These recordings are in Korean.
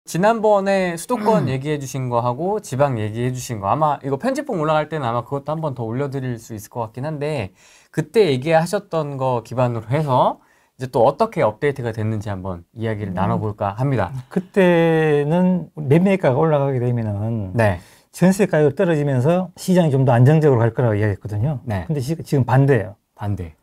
지난번에 수도권 얘기해 주신 거 하고 지방 얘기해 주신 거 아마 이거 편집본 올라갈 때는 아마 그것도 한 번 더 올려드릴 수 있을 것 같긴 한데 그때 얘기하셨던 거 기반으로 해서 이제 또 어떻게 업데이트가 됐는지 한번 이야기를 나눠볼까 합니다. 그때는 매매가가 올라가게 되면은 네. 전세 가격이 떨어지면서 시장이 좀 더 안정적으로 갈 거라고 이야기했거든요. 네. 근데 지금 반대예요. 반대.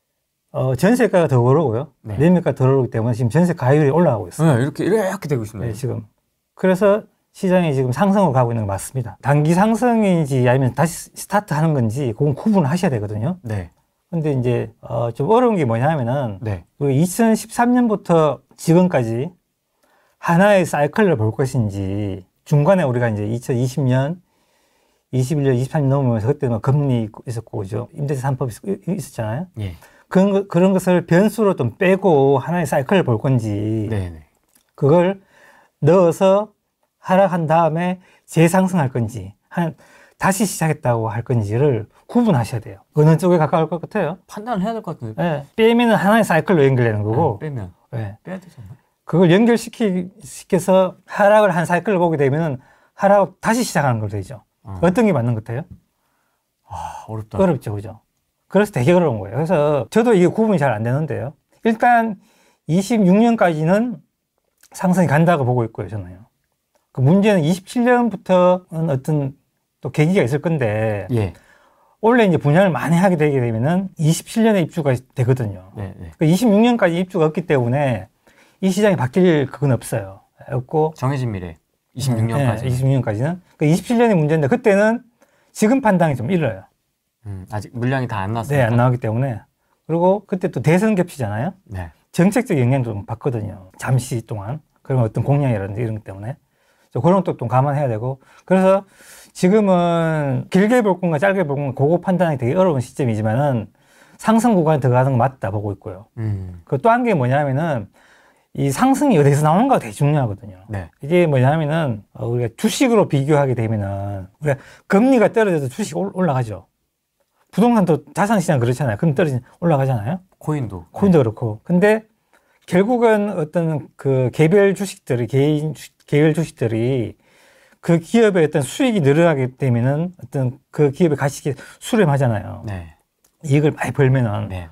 전세가가 더 오르고요. 네. 매매가가 더 오르기 때문에 지금 전세 가율이 올라가고 있어요. 네, 이렇게 되고 있습니다. 네, 지금. 그래서 시장이 지금 상승으로 가고 있는 거 맞습니다. 단기 상승인지 아니면 다시 스타트 하는 건지 그건 구분을 하셔야 되거든요. 네. 근데 이제 좀 어려운 게 뭐냐면은 네. 우리 2013년부터 지금까지 하나의 사이클을 볼 것인지 중간에 우리가 이제 2020년, 21년, 23년 넘으면서 그때 뭐 금리 있었고 그죠? 임대차 3법 있었잖아요. 예. 그런 것을 변수로 좀 빼고 하나의 사이클을 볼 건지 네네. 그걸 넣어서 하락한 다음에 재상승할 건지 다시 시작했다고 할 건지를 구분하셔야 돼요. 어느 쪽에 가까울 것 같아요? 판단을 해야 될 것 같은데. 네. 빼면은 하나의 사이클로 연결되는 거고 빼면. 네. 빼야 되지 않나? 그걸 연결시켜서 하락을 한 사이클을 보게 되면은 하락을 다시 시작하는 걸 되죠. 어떤 게 맞는 것 같아요? 아, 어렵다. 어렵죠, 그죠? 그래서 되게 어려운 거예요. 그래서 저도 이게 구분이 잘 안 되는데요. 일단 26년까지는 상승이 간다고 보고 있고요, 저는요. 그 문제는 27년부터는 어떤 또 계기가 있을 건데, 예. 원래 이제 분양을 많이 하게 되게 되면은 27년에 입주가 되거든요. 네. 26년까지 입주가 없기 때문에 이 시장이 바뀔 그건 없어요. 없고. 정해진 미래. 26년까지. 네, 26년까지는. 27년이 문제인데, 그때는 지금 판단이 좀 이르요. 아직 물량이 다 안 나왔어요. 네, 안 나오기 때문에. 그리고 그때 또 대선 겹치잖아요. 네. 정책적 영향도 좀 받거든요. 잠시 동안. 그런 어떤 공약이라든지 이런 것 때문에. 그런 것도 좀 감안해야 되고. 그래서 지금은 길게 볼 건가 짧게 볼 건가 그거 판단이 되게 어려운 시점이지만은 상승 구간에 들어가는 거 맞다 보고 있고요. 그 또 한 게 뭐냐면은 이 상승이 어디서 나오는가가 되게 중요하거든요. 네. 이게 뭐냐면은 우리가 주식으로 비교하게 되면은 우리가 금리가 떨어져서 주식 올라가죠. 부동산도 자산시장 그렇잖아요. 그럼 올라가잖아요. 코인도 그렇고. 근데 결국은 어떤 그 개별 주식들이, 개별 주식들이 그 기업의 어떤 수익이 늘어나게 되면은 어떤 그 기업의 가치가 수렴하잖아요. 네. 이익을 많이 벌면은. 네.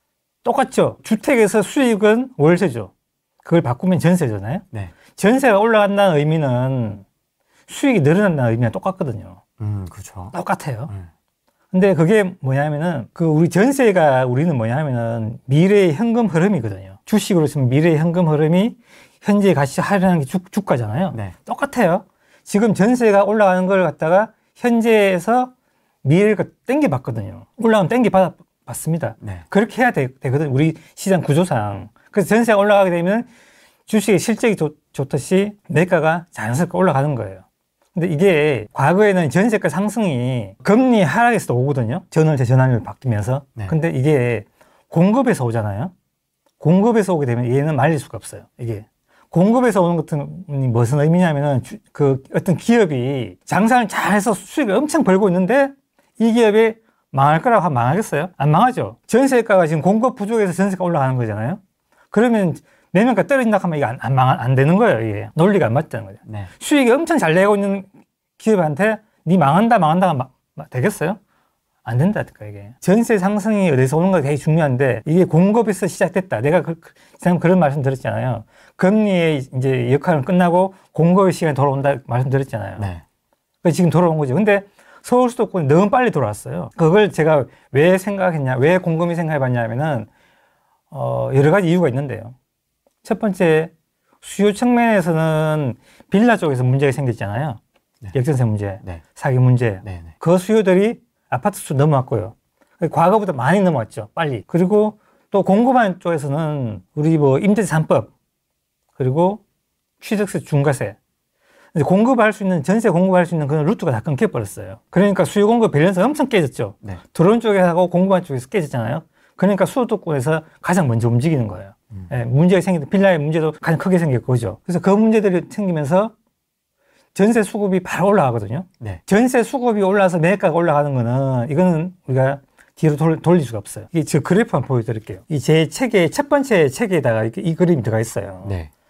똑같죠. 주택에서 수익은 월세죠. 그걸 바꾸면 전세잖아요. 네. 전세가 올라간다는 의미는 수익이 늘어난다는 의미랑 똑같거든요. 그렇죠. 똑같아요. 근데 그게 뭐냐면은 우리 전세가 우리는 뭐냐면은 미래의 현금 흐름이거든요. 주식으로 치면 미래의 현금 흐름이 현재 가치 하락하는 게 주가잖아요. 네. 똑같아요. 지금 전세가 올라가는 걸 갖다가 현재에서 미래를 땡겨 봤거든요. 올라가면 땡겨 봤습니다. 네. 그렇게 해야 되거든요. 우리 시장 구조상. 그래서 전세가 올라가게 되면 주식의 실적이 좋듯이 매가가 자연스럽게 올라가는 거예요. 근데 이게 과거에는 전세가 상승이 금리 하락에서도 오거든요. 전월세 전환율 바뀌면서. 네. 근데 이게 공급에서 오잖아요. 공급에서 오게 되면 얘는 말릴 수가 없어요. 이게. 공급에서 오는 것은 무슨 의미냐면은 어떤 기업이 장사를 잘해서 수익을 엄청 벌고 있는데 이 기업이 망할 거라고 하면 망하겠어요? 안 망하죠. 전세가가 지금 공급 부족해서 전세가 올라가는 거잖아요. 그러면 매매가 떨어진다 하면 이게 안 되는 거예요. 이게 논리가 안 맞다는 거죠. 네. 수익이 엄청 잘 내고 있는 기업한테 니 망한다가 되겠어요? 안 된다니까 이게. 전세 상승이 어디서 오는가 되게 중요한데 이게 공급에서 시작됐다. 내가 그런 말씀 드렸잖아요. 금리의 이제 역할은 끝나고 공급의 시간이 돌아온다 말씀드렸잖아요. 네. 그래서 지금 돌아온 거죠. 근데 서울 수도권이 너무 빨리 돌아왔어요. 그걸 제가 왜 생각했냐, 왜 곰곰이 생각해봤냐면은 여러 가지 이유가 있는데요. 첫 번째, 수요 측면에서는 빌라 쪽에서 문제가 생겼잖아요. 네. 역전세 문제, 네. 사기 문제. 네. 그 수요들이 아파트 수 넘어왔고요. 과거보다 많이 넘어왔죠. 빨리. 그리고 또 공급하는 쪽에서는 우리 임대차 3법, 그리고 취득세 중과세. 공급할 수 있는, 전세 공급할 수 있는 그런 루트가 다 끊겨버렸어요. 그러니까 수요 공급 밸런스가 엄청 깨졌죠. 네. 들어온 쪽하고 공급한 쪽에서 깨졌잖아요. 그러니까 수도권에서 가장 먼저 움직이는 거예요. 예, 문제가 생기는 빌라의 문제도 가장 크게 생길 거죠. 그래서 그 문제들이 생기면서 전세 수급이 바로 올라가거든요. 네. 전세 수급이 올라서 매가가 올라가는 거는 이거는 우리가 뒤로 돌릴 수가 없어요. 저 그래프 한번 보여드릴게요. 제 책의 첫 번째 책에다가 이 그림이 들어가 있어요. 네.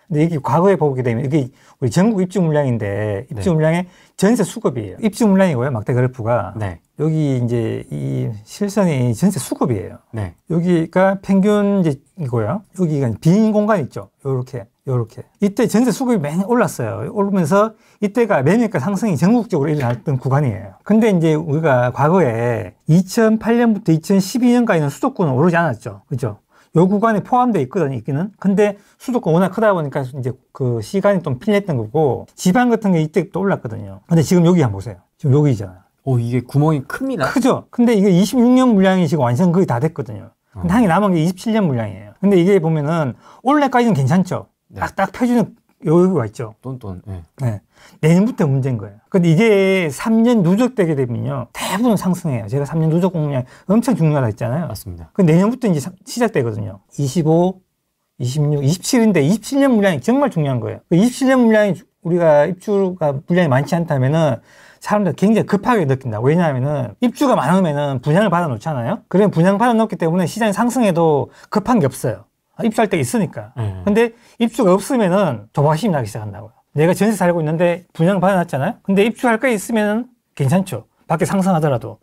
근데 이게 과거에 보게 되면 이게 우리 전국 입주 물량인데 입주 네. 물량의 전세 수급이에요. 입주 물량이고요. 막대 그래프가. 네. 여기 이제 이 실선이 전세 수급이에요. 네. 여기가 평균 이제 이거요. 여기가 빈 공간 있죠. 요렇게. 이때 전세 수급이 많이 올랐어요. 오르면서 이때가 매매가 상승이 전국적으로 일어났던 구간이에요. 근데 이제 우리가 과거에 2008년부터 2012년까지는 수도권은 오르지 않았죠. 그죠? 요 구간에 포함되어 있거든요, 있기는. 근데 수도권 워낙 크다 보니까 이제 그 시간이 좀 필요했던 거고, 지방 같은 게 이때 또 올랐거든요. 근데 지금 여기 한번 보세요. 지금 여기잖아요. 오, 이게 구멍이 큽니다. 크죠? 근데 이게 26년 물량이 지금 완전 거의 다 됐거든요. 근데 한개 남은 게 27년 물량이에요. 근데 이게 보면은 올해까지는 괜찮죠? 네. 딱딱 펴주는 여유가 있죠. 똔똔. 네. 네. 내년부터 문제인 거예요. 근데 이게 3년 누적되게 되면요. 대부분 상승해요. 제가 3년 누적 공략 엄청 중요하다 했잖아요. 맞습니다. 그 내년부터 이제 시작되거든요. 25, 26, 27인데 27년 물량이 정말 중요한 거예요. 27년 물량이 우리가 입주가 물량이 많지 않다면은 사람들 굉장히 급하게 느낀다. 왜냐하면은 입주가 많으면은 분양을 받아 놓잖아요. 그러면 분양 받아 놓기 때문에 시장이 상승해도 급한 게 없어요. 입주할 때 있으니까. 근데 입주가 없으면은 조바심이 나기 시작한다고요. 내가 전세 살고 있는데 분양 받아놨잖아요. 근데 입주할 게 있으면은 괜찮죠. 밖에 상승하더라도.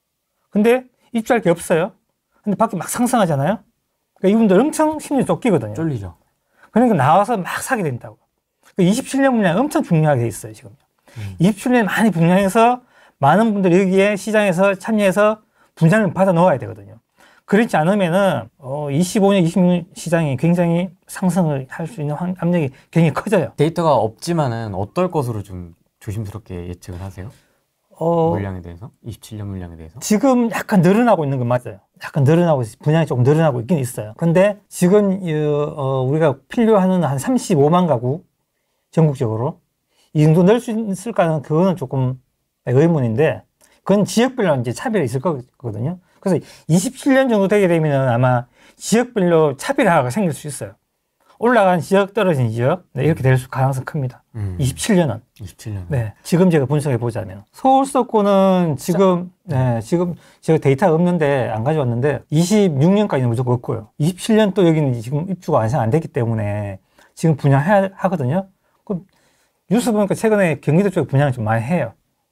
근데 입주할 게 없어요. 근데 밖에 막 상승하잖아요. 그러니까 이분들 엄청 심리 쫓기거든요. 쫄리죠. 그러니까 나와서 막 사게 된다고. 27년 물량 엄청 중요하게 돼 있어요, 지금요. 27년 많이 분양해서 많은 분들이 여기에 시장에서 참여해서 분양을 받아 넣어야 되거든요. 그렇지 않으면은 25년, 26년 시장이 굉장히 상승을 할 수 있는 압력이 굉장히 커져요. 데이터가 없지만은 어떨 것으로 좀 조심스럽게 예측을 하세요? 물량에 대해서? 27년 물량에 대해서? 지금 약간 늘어나고 있는 건 맞아요. 약간 늘어나고 분양이 조금 늘어나고 있긴 있어요. 근데 지금 우리가 필요하는 한 35만 가구 전국적으로 이 정도 넣을 수 있을까는 그거는 조금 의문인데 그건 지역별로 이제 차별이 있을 거거든요. 그래서 27년 정도 되게 되면 아마 지역별로 차별화가 생길 수 있어요. 올라간 지역, 떨어진 지역, 네, 이렇게 될 가능성이 큽니다. 27년은. 27년. 네. 지금 제가 분석해 보자면. 서울 수도권은 지금 제가 데이터가 없는데, 안 가져왔는데, 26년까지는 무조건 없고요. 27년 또 여기는 지금 입주가 완성 안 됐기 때문에 지금 분양해야 하거든요. 그럼 뉴스 보니까 최근에 경기도 쪽에 분양을 좀 많이 해요.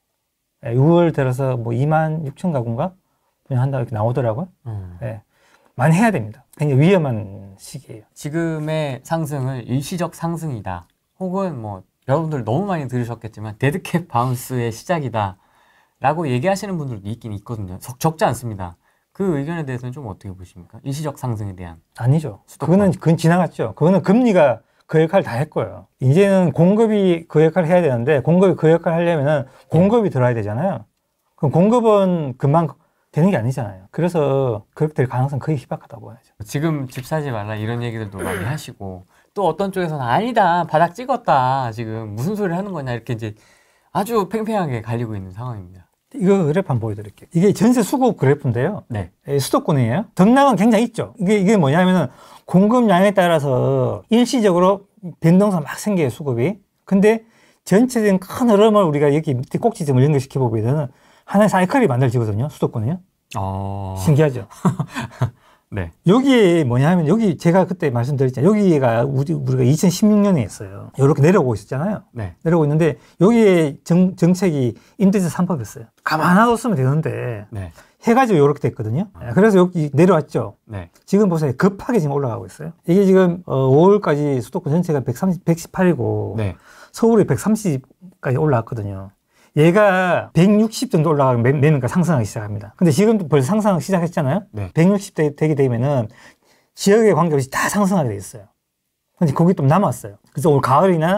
6월 들어서 뭐 2만 6천 가구인가? 분양한다고 이렇게 나오더라고요. 네. 많이 해야 됩니다. 굉장히 위험한 시기예요. 지금의 상승을 일시적 상승이다. 혹은 뭐 여러분들 너무 많이 들으셨겠지만 데드캣 바운스의 시작이다. 라고 얘기하시는 분들도 있긴 있거든요. 적지 않습니다. 그 의견에 대해서는 좀 어떻게 보십니까? 일시적 상승에 대한. 아니죠. 그건 지나갔죠. 그거는 금리가 그 역할을 다 했고요. 이제는 공급이 그 역할을 해야 되는데 공급이 그 역할을 하려면은 공급이 들어야 되잖아요. 그럼 공급은 금방 되는 게 아니잖아요. 그래서 그렇게 될 가능성은 거의 희박하다고 봐야죠. 지금 집 사지 말라 이런 얘기들도 많이 하시고 또 어떤 쪽에서는 아니다 바닥 찍었다 지금 무슨 소리를 하는 거냐 이렇게 이제 아주 팽팽하게 갈리고 있는 상황입니다. 이거 그래프 한번 보여드릴게요. 이게 전세 수급 그래프인데요. 네. 수도권이에요. 등락은 굉장히 있죠. 이게 뭐냐면은 공급량에 따라서 일시적으로 변동성 막 생겨요, 수급이. 근데 전체적인 큰 흐름을 우리가 여기 밑에 꼭지점을 연결시켜 보면은 하나의 사이클이 만들어지거든요, 수도권이요. 신기하죠? 네. 여기 뭐냐면, 여기 제가 그때 말씀드렸잖아요. 여기가 우리가 2016년에 했어요. 이렇게 내려오고 있었잖아요. 네. 내려오고 있는데, 여기에 정책이 임대차 3법이었어요. 가만 놔뒀으면 되는데, 네. 해가지고 이렇게 됐거든요. 그래서 여기 내려왔죠. 네. 지금 보세요. 급하게 지금 올라가고 있어요. 이게 지금 5월까지 수도권 전체가 118이고, 네. 서울이 130까지 올라왔거든요. 얘가 160 정도 올라가면 매매가 상승하기 시작합니다. 근데 지금도 벌써 상승하기 시작했잖아요. 네. 160 되게 되면은 지역에 관계없이 다 상승하게 돼 있어요. 근데 거기 좀 남았어요. 그래서 올 가을이나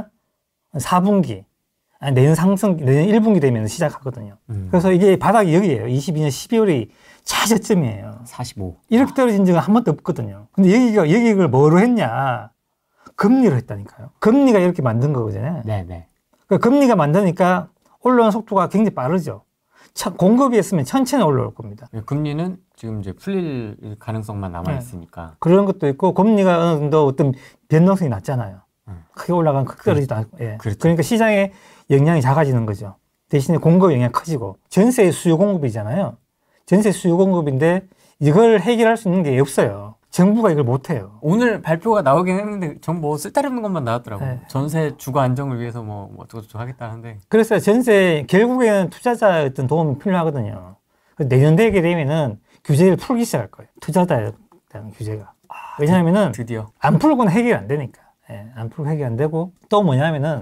4분기, 내년 1분기 되면 시작하거든요. 그래서 이게 바닥이 여기예요. 22년 12월이 차저점이에요. 45. 이렇게 떨어진 적은 한 번도 없거든요. 근데 여기를 뭐로 했냐? 금리로 했다니까요. 금리가 이렇게 만든 거거든요. 네네. 그러니까 금리가 만드니까 올라오는 속도가 굉장히 빠르죠. 공급이 있으면 천천히 올라올 겁니다. 금리는 지금 이제 풀릴 가능성만 남아있으니까. 그런 것도 있고, 금리가 어느 정도 어떤 변동성이 낮잖아요. 크게 올라가면 크게 떨어지도 않고. 예. 그렇죠. 그러니까 시장의 영향이 작아지는 거죠. 대신에 공급 영향이 커지고, 전세 수요 공급이잖아요. 전세 수요 공급인데, 이걸 해결할 수 있는 게 없어요. 정부가 이걸 못해요. 오늘 발표가 나오긴 했는데 전 뭐 쓸데없는 것만 나왔더라고. 네. 전세 주거 안정을 위해서 뭐 어쩌고저쩌고 하겠다 하는데. 그래서 전세 결국에는 투자자의 어떤 도움이 필요하거든요. 내년 되게 되면은 규제를 풀기 시작할 거예요. 투자자에 대한 규제가. 왜냐하면은 드디어. 안 풀고는 해결이 안 되니까. 예, 안 풀고 해결이 안 되고 또 뭐냐면은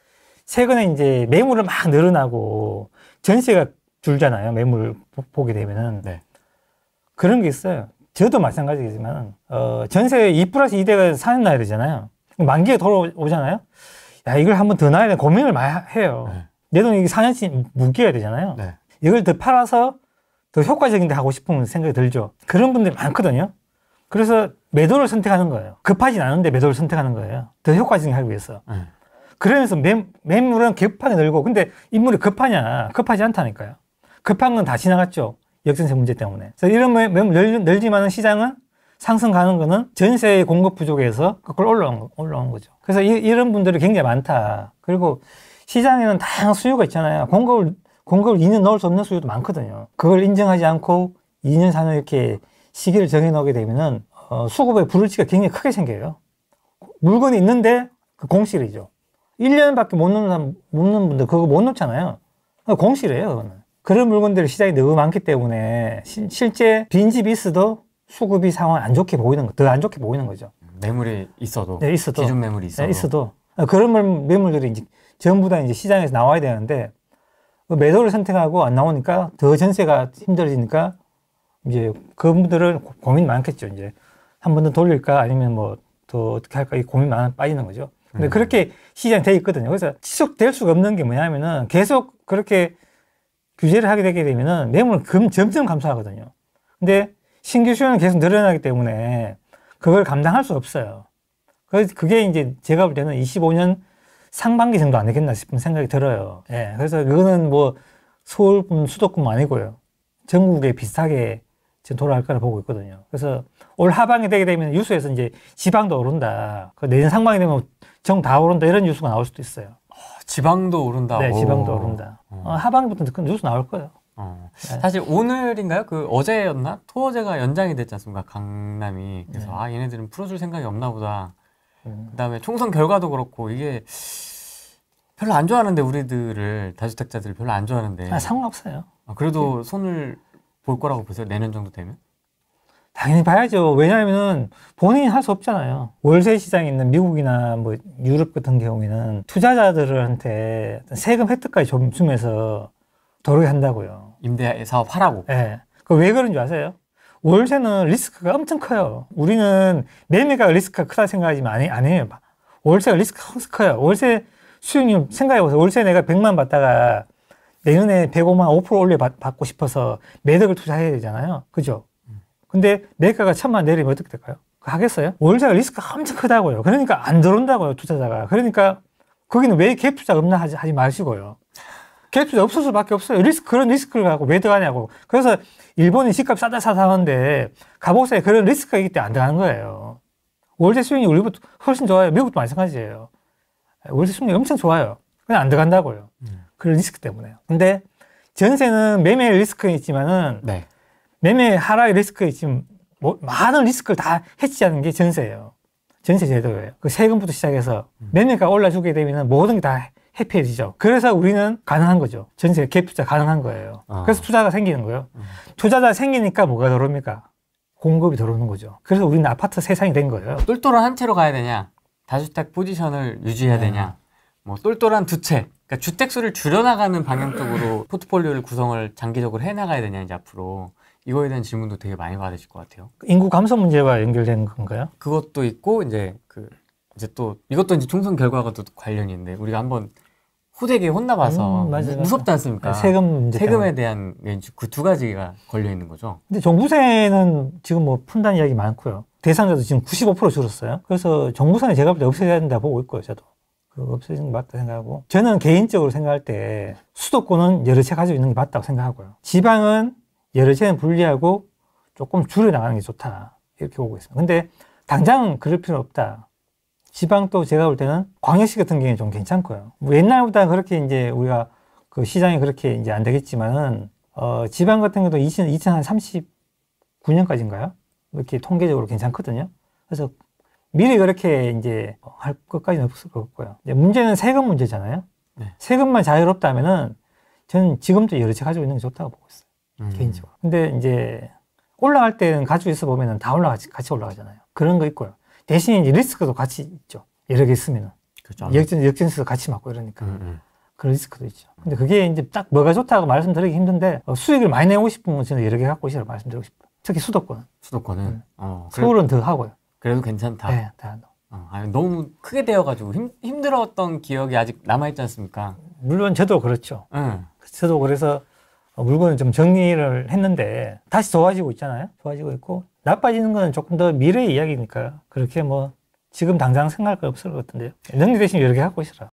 최근에 이제 매물을 막 늘어나고 전세가 줄잖아요. 매물 보게 되면은. 네. 그런 게 있어요. 저도 마찬가지겠지만 전세 2+2대가 사는 나야 되잖아요. 만기가 돌아오잖아요. 야, 이걸 한번 더 놔야 돼. 고민을 많이 해요. 네. 내 돈이 4년치 묶여야 되잖아요. 네. 이걸 더 팔아서 더 효과적인 데 하고 싶은 생각이 들죠. 그런 분들이 많거든요. 그래서 매도를 선택하는 거예요. 급하진 않은데 매도를 선택하는 거예요. 더 효과적인 하기 위해서. 네. 그러면서 매물은 급하게 늘고, 근데 인물이 급하냐? 급하지 않다니까요. 급한 건 다 지나갔죠. 역전세 문제 때문에. 그래서 이런 매물 늘지만은 시장은 상승 가는 거는 전세 공급 부족에서 그걸 올라온 거죠. 그래서 이런 분들이 굉장히 많다. 그리고 시장에는 다양한 수요가 있잖아요. 공급을 2년 넣을 수 없는 수요도 많거든요. 그걸 인정하지 않고 2년, 4년 이렇게 시기를 정해놓게 되면은 수급의 불일치가 굉장히 크게 생겨요. 물건이 있는데 그 공실이죠. 1년밖에 못 넣는 분들 그거 못 넣잖아요. 공실이에요, 그거는. 그런 물건들이 시장에 너무 많기 때문에 실제 빈집이 있어도 수급이 상황 안 좋게 보이는 거, 더 안 좋게 보이는 거죠. 매물이 있어도. 네, 있어도. 기존 매물이 있어도. 네, 있어도. 그런 매물들이 이제 전부 다 이제 시장에서 나와야 되는데 매도를 선택하고 안 나오니까 더 전세가 힘들어지니까 이제 그분들은 고민 많겠죠. 이제 한 번 더 돌릴까 아니면 뭐 더 어떻게 할까 이 고민 많아 빠지는 거죠. 근데 그렇게 시장이 돼 있거든요. 그래서 지속될 수가 없는 게 뭐냐면은 계속 그렇게 규제를 하게 되게 되면은 매물은 점점 감소하거든요. 근데 신규 수요는 계속 늘어나기 때문에 그걸 감당할 수 없어요. 그게 이제 제가 볼 때는 25년 상반기 정도 안 되겠나 싶은 생각이 들어요. 예. 그래서 그거는 뭐 서울뿐 수도권만 아니고요. 전국에 비슷하게 지금 돌아갈 거라 보고 있거든요. 그래서 올 하반기 되게 되면 뉴스에서 이제 지방도 오른다. 내년 상반기 되면 정 다 오른다. 이런 뉴스가 나올 수도 있어요. 지방도 오른다. 네, 지방도 오른다. 하반기부터 그 뉴스 나올 거예요. 네. 사실 오늘인가요? 그 어제였나? 토어제가 연장이 됐지 않습니까? 강남이. 그래서 네. 얘네들은 풀어줄 생각이 없나 보다. 그다음에 총선 결과도 그렇고 이게 별로 안 좋아하는데 우리들을 다주택자들을 별로 안 좋아하는데. 상관없어요. 그래도 손을 볼 거라고 보세요? 내년 정도 되면? 당연히 봐야죠. 왜냐하면 본인이 할 수 없잖아요. 월세 시장에 있는 미국이나 뭐 유럽 같은 경우에는 투자자들한테 세금 혜택까지 좀 주면서 도로게 한다고요. 임대 사업 하라고. 네. 그 왜 그런 줄 아세요? 월세는 리스크가 엄청 커요. 우리는 매매가 리스크가 크다 생각하지만 아니에요. 월세가 리스크가 커요. 월세 수익률 생각해보세요. 월세 내가 100만 받다가 내년에 105만 5% 올려 받고 싶어서 매덕을 투자해야 되잖아요. 그죠? 근데 매가가 1000만 내리면 어떻게 될까요? 하겠어요? 월세가 리스크가 엄청 크다고요. 그러니까 안 들어온다고요, 투자자가. 그러니까 거기는 왜 갭 투자 없나 하지 마시고요. 갭 투자 없을 수밖에 없어요. 그런 리스크를 갖고 왜 들어가냐고. 그래서 일본이 집값 싸다 하는데 가보세요. 그런 리스크가 있기 때문에 안 들어가는 거예요. 월세 수익이 우리보다 훨씬 좋아요. 미국도 마찬가지예요. 월세 수익이 엄청 좋아요. 그냥 안 들어간다고요. 그런 리스크 때문에요. 근데 전세는 매매 리스크가 있지만은 네. 매매 하락의 리스크가 있지만 많은 리스크를 다 해치하는 게 전세예요. 전세 제도예요. 그 세금부터 시작해서 매매가 올라주게 되면 모든 게 다 해피해지죠. 그래서 우리는 가능한 거죠. 전세 갭 투자 가능한 거예요. 그래서 투자가 생기는 거예요. 투자가 생기니까 뭐가 들어옵니까? 공급이 들어오는 거죠. 그래서 우리는 아파트 세상이 된 거예요. 똘똘한 한 채로 가야 되냐? 다주택 포지션을 유지해야 되냐? 뭐 똘똘한 두 채. 그러니까 주택 수를 줄여나가는 방향 쪽으로 포트폴리오를 구성을 장기적으로 해나가야 되냐 이제 앞으로. 이거에 대한 질문도 되게 많이 받으실 것 같아요. 인구 감소 문제와 연결된 건가요? 그것도 있고 이제 또 이것도 이제 총선 결과가 또 관련이 있는데 우리가 한번 호되게 혼나봐서 무섭지 않습니까? 세금 문제 세금에 대한 그 두 가지가 걸려 있는 거죠. 근데 종부세는 지금 뭐 푼다는 이야기 많고요. 대상자도 지금 95% 줄었어요. 그래서 종부세는 제가 볼 때 없애야 된다 보고 있고요, 저도. 그거 없애는 게 맞다 생각하고. 저는 개인적으로 생각할 때 수도권은 여러 채 가지고 있는 게 맞다고 생각하고요. 지방은 여러 채는 분리하고 조금 줄여나가는 게 좋다. 이렇게 보고 있습니다. 근데 당장은 그럴 필요 없다. 지방도 제가 볼 때는 광역시 같은 경우에 좀 괜찮고요. 뭐 옛날보다 그렇게 이제 우리가 그 시장이 그렇게 이제 안 되겠지만은, 지방 같은 경우도 2039년까지인가요? 이렇게 통계적으로 괜찮거든요. 그래서 미리 그렇게 이제 할 것까지는 없을 것 같고요. 이제 문제는 세금 문제잖아요. 네. 세금만 자유롭다면은 저는 지금도 여러 채 가지고 있는 게 좋다고 보고 있어요. 개인적으로. 근데 이제 올라갈 때는 가지고 있어 보면은 다 같이 올라가잖아요. 그런 거 있고요. 대신 이제 리스크도 같이 있죠. 여러 개 있으면은. 그렇죠. 역전수 같이 맞고 이러니까. 그런 리스크도 있죠. 근데 그게 이제 딱 뭐가 좋다고 말씀드리기 힘든데 수익을 많이 내고 싶으면 저는 여러 개 갖고 있으라고 말씀드리고 싶어요. 특히 수도권은. 수도권은 서울은 더 하고요. 그래도 괜찮다. 네, 다. 아니, 너무 크게 되어가지고 힘들었던 기억이 아직 남아있지 않습니까? 물론 저도 그렇죠. 응. 저도 그래서 물건을 좀 정리를 했는데 다시 좋아지고 있잖아요. 좋아지고 있고 나빠지는 건 조금 더 미래의 이야기니까 그렇게 뭐 지금 당장 생각할 거 없을 것 같은데요. 정리 대신 여러 개 갖고 있으라.